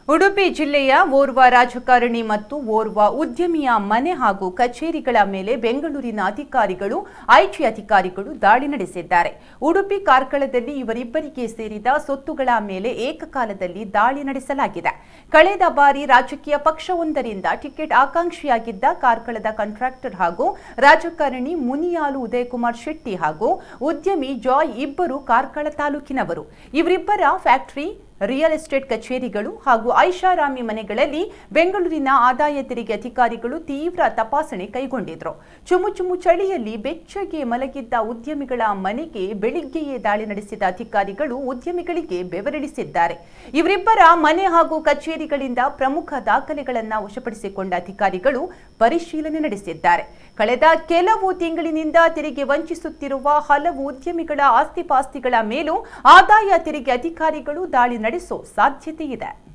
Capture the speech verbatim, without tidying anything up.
ಉಡುಪಿ ಜಿಲ್ಲೆಯ ಓರ್ವ ರಾಜಕಾರಣಿ ಮತ್ತು ಓರ್ವ ಉದ್ಯಮಿಯ ಮನೆ ಹಾಗೂ ಕಚೇರಿಗಳ ಮೇಲೆ ಬೆಂಗಳೂರಿನ ಅಧಿಕಾರಿಗಳು ಐಟಿ ಅಧಿಕಾರಿಗಳು ದಾಳಿ ನಡೆಸಿದ್ದಾರೆ. ಉಡುಪಿ ಕಾರ್ಕಳದಲ್ಲಿ ಇವರಿಬ್ಬರಿಗೆ ಸೇರಿದ ಸೊತ್ತುಗಳ ಮೇಲೆ ಏಕಕಾಲದಲ್ಲಿ ದಾಳಿ ನಡೆಸಲಾಗಿದೆ. ಕಳೆದ ಬಾರಿ ರಾಜಕೀಯ ಪಕ್ಷವೊಂದರಿಂದ ಟಿಕೆಟ್ ಆಕಾಂಕ್ಷಿಯಾಗಿದ್ದ ಕಾರ್ಕಳದ ಕಾಂಟ್ರಾಕ್ಟರ್ ಹಾಗೂ ರಾಜಕಾರಣಿ ಮುನಿಯಾಲು ಉದಯಕುಮಾರ್ ಶೆಟ್ಟಿ ಹಾಗೂ ಉದ್ಯಮಿ ಜಾಯ್ ಇಬ್ಬರು ಕಾರ್ಕಳ ತಾಲೂಕಿನವರು. ಇವರಿಬ್ಬರ ಫ್ಯಾಕ್ಟರಿ, ರಿಯಲ್ ಎಸ್ಟೇಟ್ ಕಚೇರಿಗಳು ಹಾಗೂ ಐಷಾರಾಮಿ ಮನೆಗಳಲ್ಲಿ ಬೆಂಗಳೂರಿನ ಆದಾಯ ತೆರಿಗೆ ಅಧಿಕಾರಿಗಳು ತೀವ್ರ ತಪಾಸಣೆ ಕೈಗೊಂಡಿದ್ರು. ಚುಮು ಚುಮು ಚಳಿಯಲ್ಲಿ ಬೆಚ್ಚಗೆ ಮಲಗಿದ್ದ ಉದ್ಯಮಿಗಳ ಮನೆಗೆ ಬೆಳಿಗ್ಗೆಯೇ ದಾಳಿ ನಡೆಸಿದ ಅಧಿಕಾರಿಗಳು ಉದ್ಯಮಿಗಳಿಗೆ ಬೆವರಿಳಿಸಿದ್ದಾರೆ. ಇವರಿಬ್ಬರ ಮನೆ ಹಾಗೂ ಕಚೇರಿಗಳಿಂದ ಪ್ರಮುಖ ದಾಖಲೆಗಳನ್ನು ವಶಪಡಿಸಿಕೊಂಡ ಅಧಿಕಾರಿಗಳು ಪರಿಶೀಲನೆ ನಡೆಸಿದ್ದಾರೆ. ಕಳೆದ ಕೆಲವು ತಿಂಗಳಿನಿಂದ ತೆರಿಗೆ ವಂಚಿಸುತ್ತಿರುವ ಹಲವು ಉದ್ಯಮಿಗಳ ಆಸ್ತಿಪಾಸ್ತಿಗಳ ಮೇಲೂ ಆದಾಯ ತೆರಿಗೆ ಅಧಿಕಾರಿಗಳು ದಾಳಿ ನಡೆಸೋ ಸಾಧ್ಯತೆ ಇದೆ.